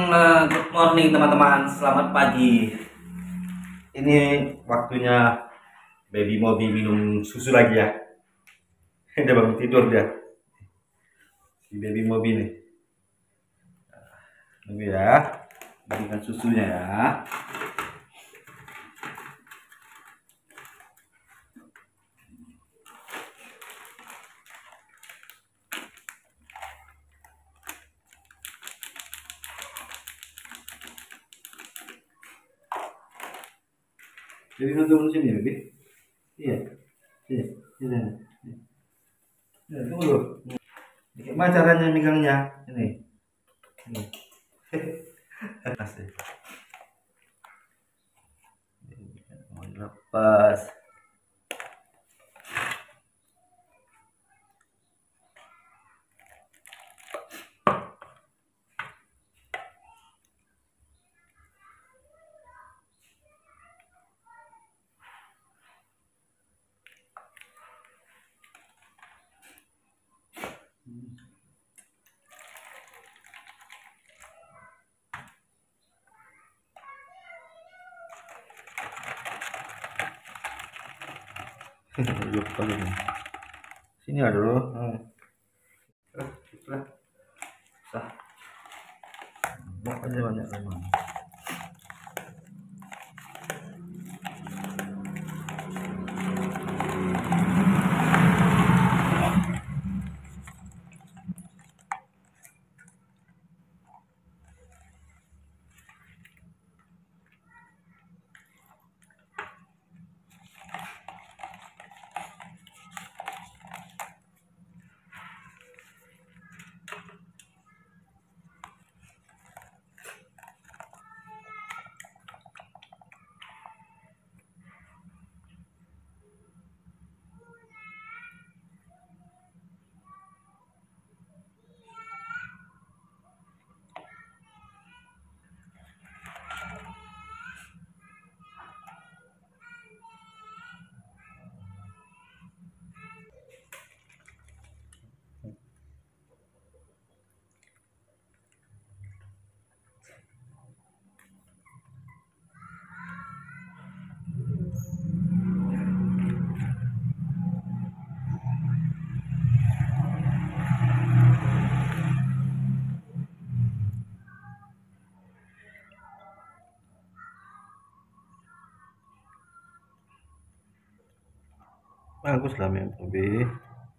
good morning teman-teman, selamat pagi. Ini waktunya baby mobi minum susu lagi ya. Dia bangun tidur dia, si baby mobi nih. Tunggu ya, berikan susunya ya. Jadi turun sini ya, Bi? Iya. Iya. Iya. Ya, tunggu dulu. Gimana caranya megangnya? Ini. Ini. Asik. Mau lepas. Sini ada dulu. Sah. Makanya banyak memang. Bagus lah mobi.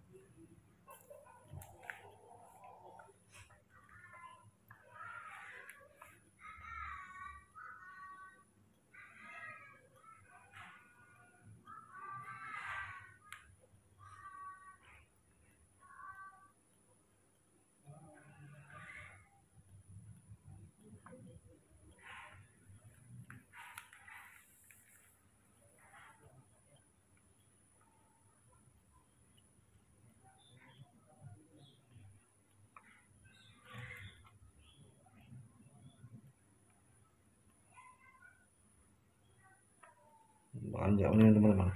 Banyak ini teman-teman.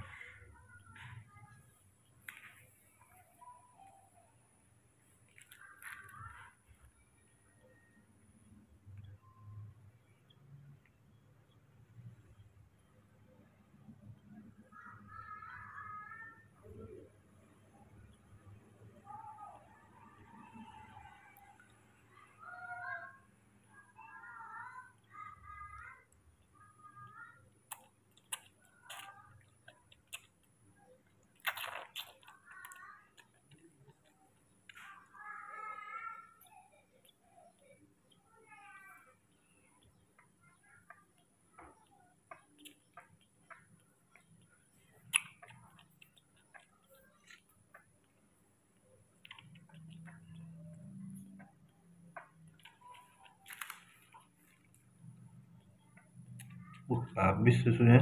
Habis susunya.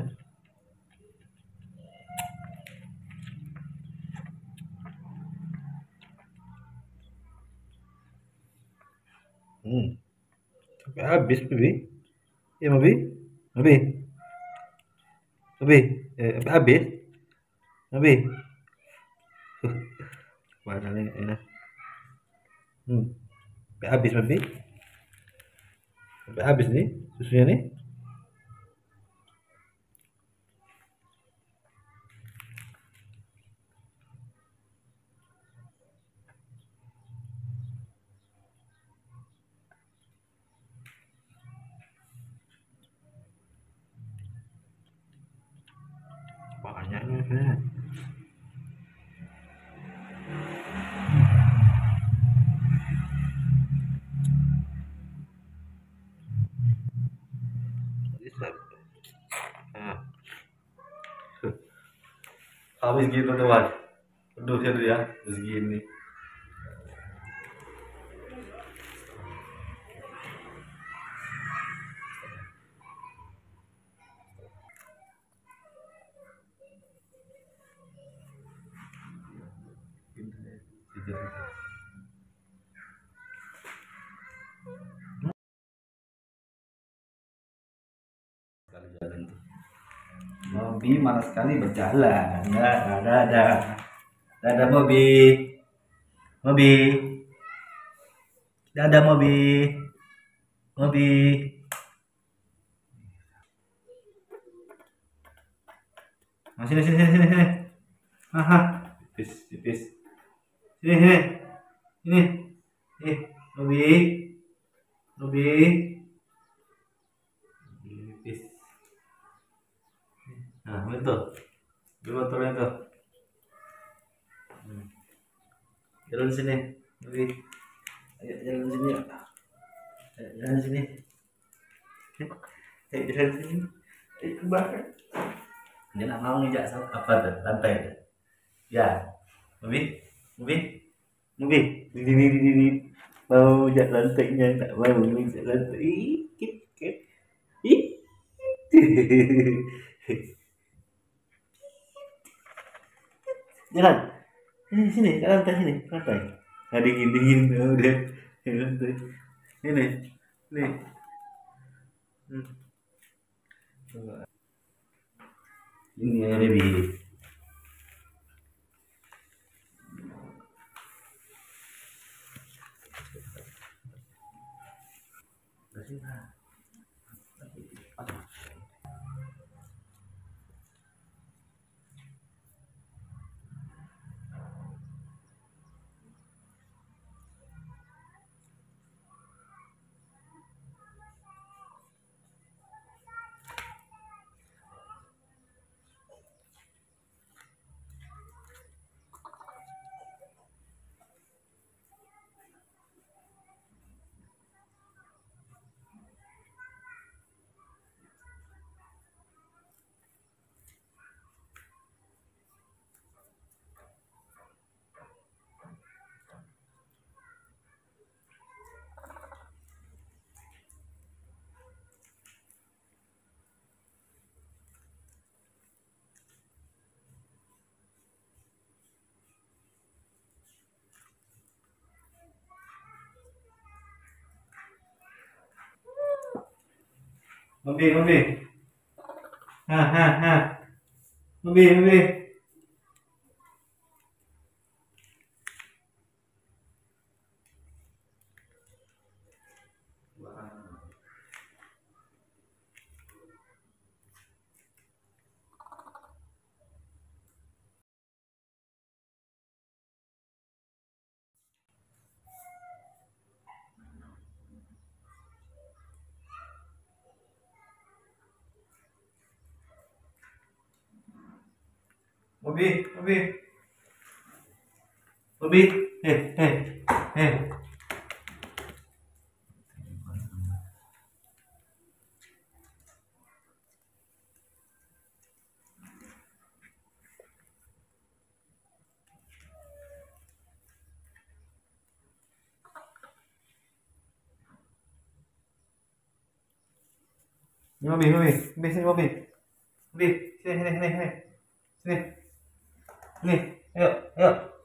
Sampai habis, Bibi. Ya, Mobi. Mobi. Mobi. Sampai habis. Mobi. Mana nih ini? Sampai habis, Mobi. Sampai habis nih susunya nih. Banyaknya. Nah, habis gitu teman. Pedusnya tuh ya, segini. Jalan tuh. Mobi malas sekali berjalan. Dadah Mobi. Mobi. Dadah Mobi. Mobi. Nah, sini sini sini sini. Haha. Tipis tipis. Sini sini. Ini. Mobi. Mobi. Tipis. Nah, itu. Dua turun itu. Jalan sini. Mobi. Ayo jalan sini. Ayo jalan sini. Ayo jalan sini. Ayo ke belakang. Dia nak mau ngejak apa tuh? Lantai tuh. Ya. Mobi. Mobi. Mobi. Ini. Mau jak lantainya, tak mau ngejak lantai. Kit. Ih. Jalan. Sini, ke lantai sini, ke lantai. Nah, dingin udah. Ke lantai. Ini. Nih. Ini ya, baby. Mobi. Ha. Mobi. Mobi. Eh. Mobi. Sini Mobi. Mobi, sini. Sini. Nih, ayo.